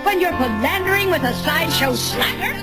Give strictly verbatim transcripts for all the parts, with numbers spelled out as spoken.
when you're philandering with a sideshow slacker?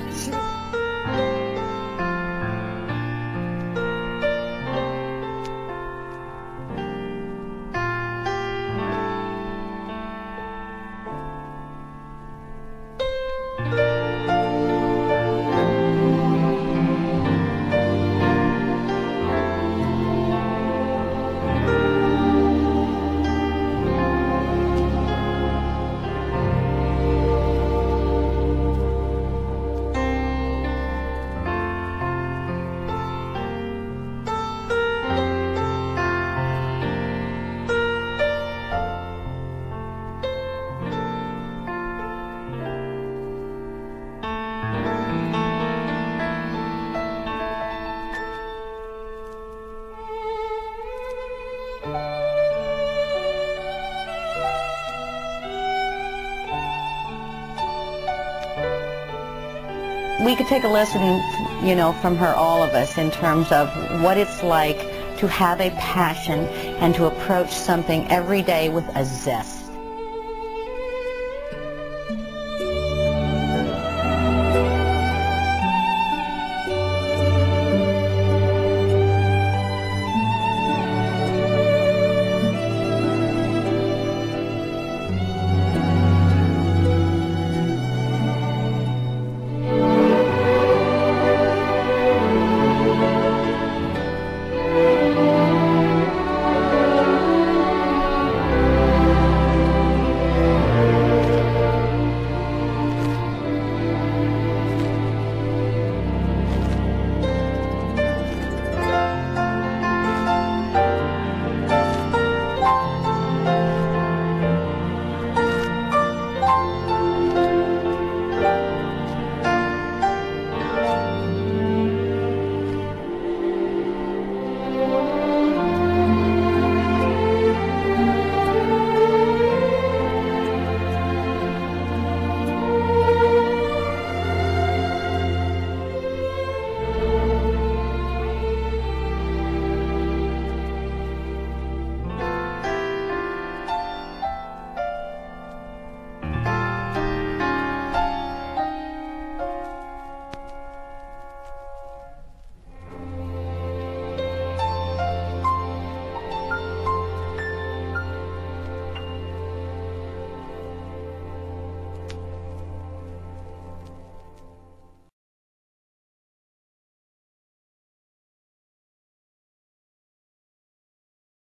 We could take a lesson, you know, from her, all of us, in terms of what it's like to have a passion and to approach something every day with a zest.